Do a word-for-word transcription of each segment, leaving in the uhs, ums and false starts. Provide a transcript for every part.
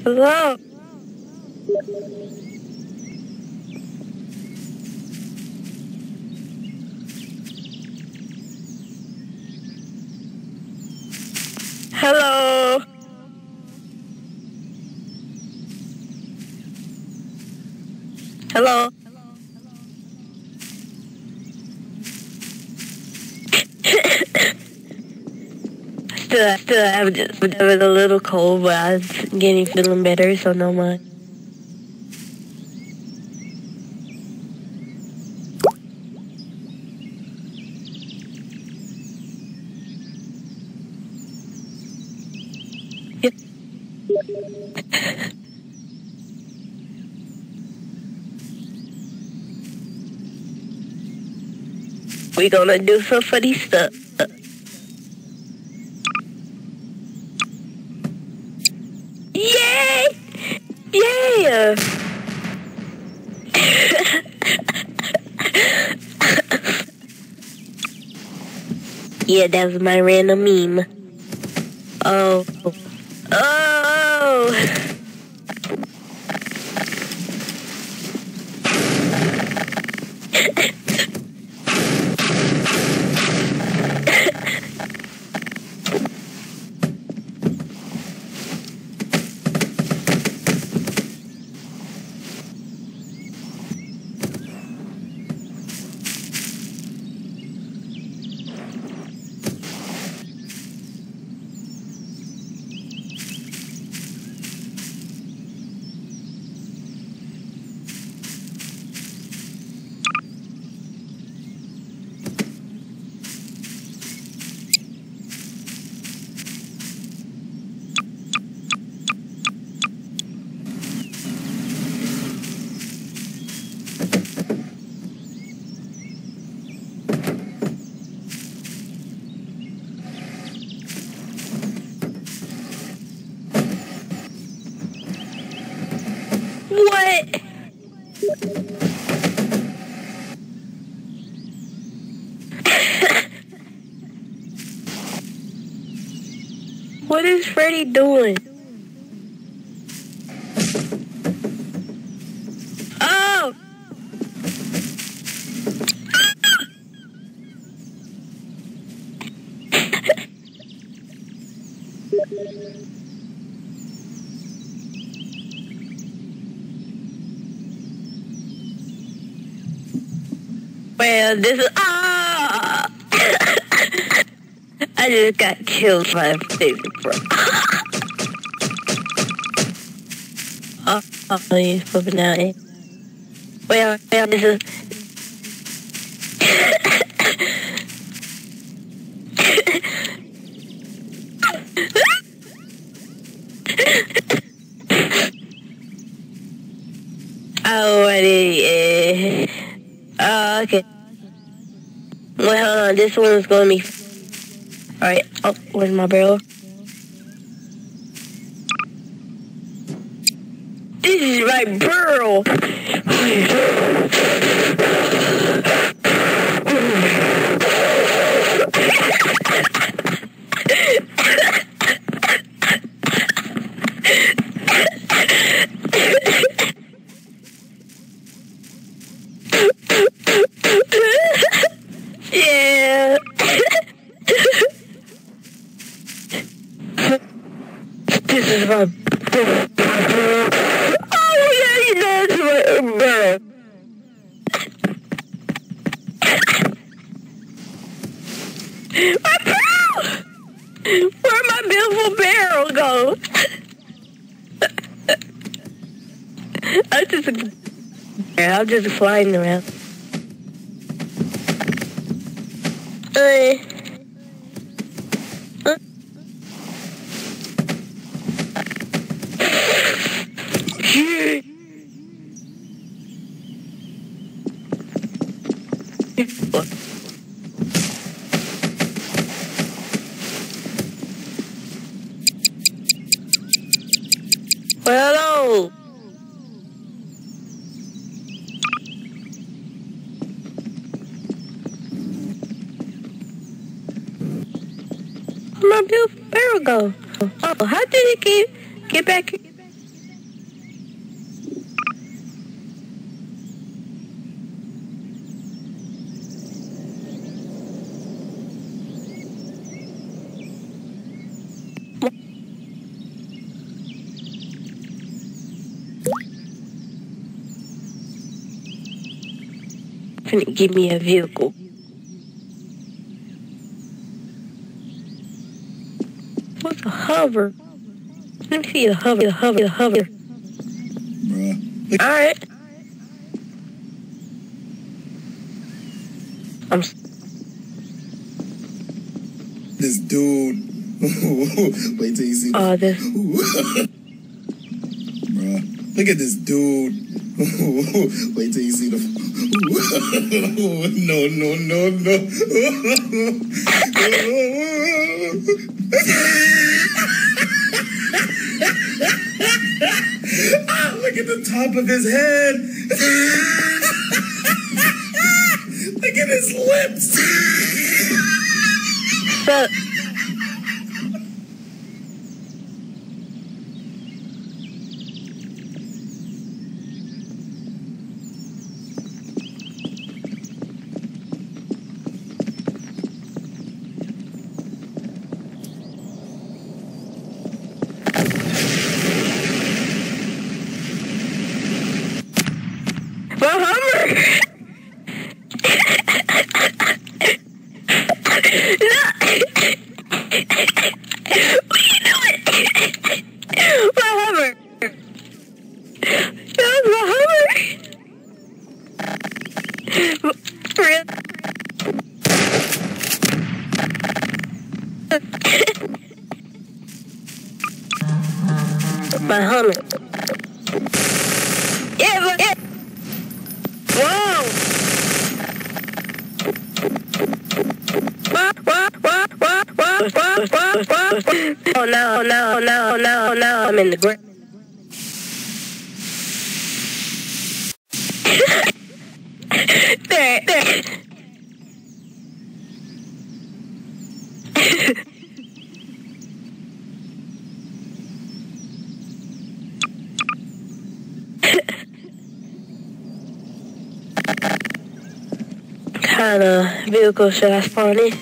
Hello? Hello? Hello? still, still have just, it was a little cold, but I was getting feeling better, so no mind. We gonna do some funny stuff. Yay! Yeah! Yeah, that was my random meme. Oh. Oh! What? What is Freddy doing? Oh! Well, this is ah! I just got killed by a favorite bro. oh, oh, he's flipping out. Eh? Well, well, this is. oh, what is it? Oh, okay. Well, hold on. This one's going to be... Alright. Oh, where's my barrel? This is my barrel! Yeah. This is my oh yeah, that's my barrel. My barrel! Where'd my beautiful barrel go? I'm just I'm just flying around. Uh, uh. Well, hello. Where'd my beautiful barrel go? Oh, how did it get get back here? finna give me a vehicle. What's a hover? Let me see the hover, the hover, the hover. Bruh. Alright. I'm... This dude. Wait till you see the... Oh, this... Bruh. Look at this dude. Wait till you see the... No, no, no, no. Ah, look at the top of his head. Look at his lips. So... My Hummer! No! What are you doing? My Hummer! That was my Hummer! Real? My Hummer. Yeah, but yeah. Whoa! Oh no, no, no, no, no, I'm in the ground. There, there. What kind of vehicle should I spawn in?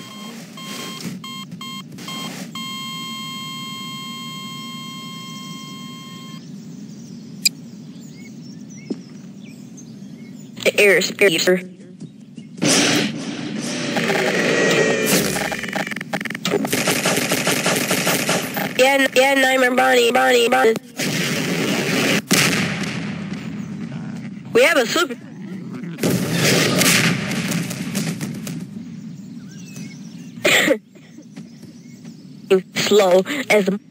The air speeder. Yeah, yeah, Nightmare Bonnie, Bonnie, Bonnie. We have a super. Slow as a...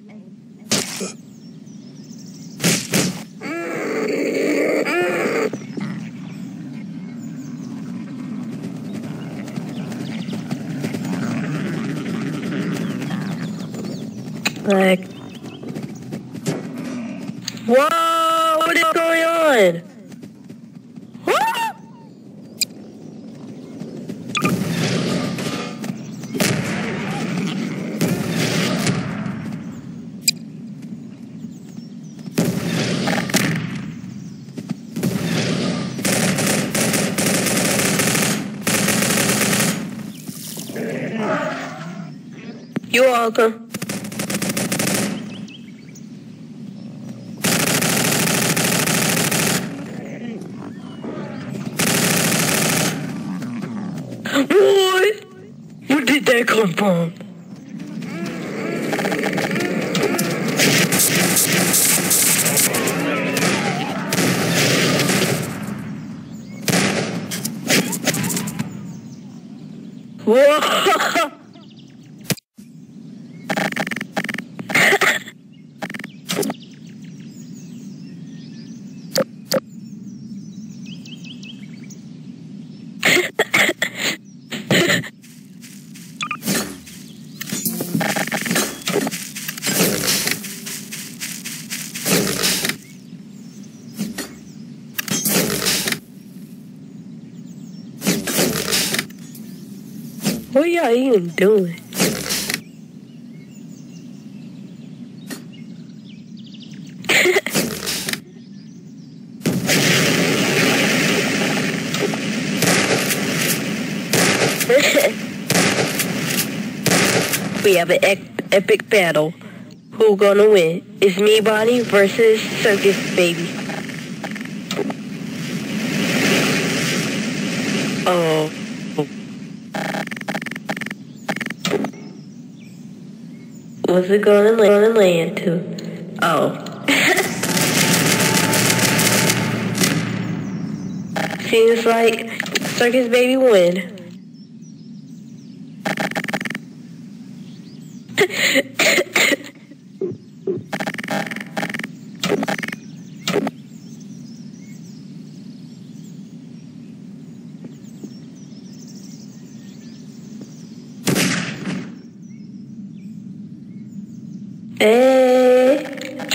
Like... Whoa! What is going on? What? You're welcome. What? Where did that come from? Whoa! What are y'all even doing? We have an epic battle. Who gonna win? It's me, Bonnie, versus Circus Baby. Oh. What's it gonna land, land to? Oh. Seems like Circus Baby win. Hey.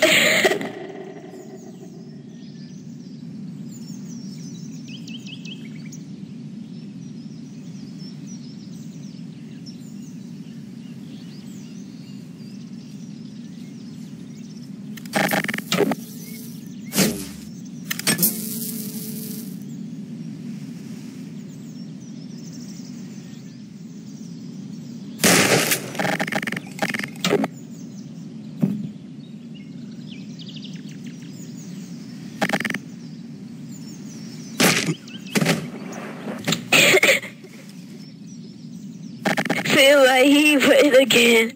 Feel like he went again.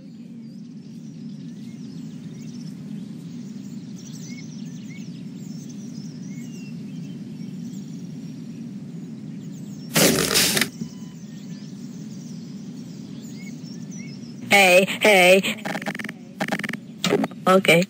Hey, hey. Okay.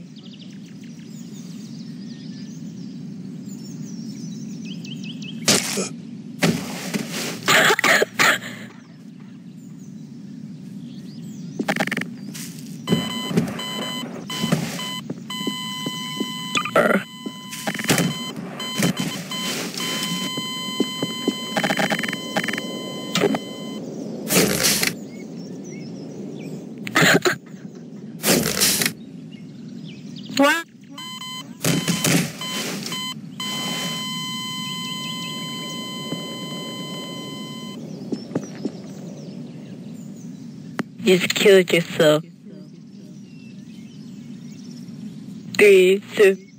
What? Just killed yourself. Three, two.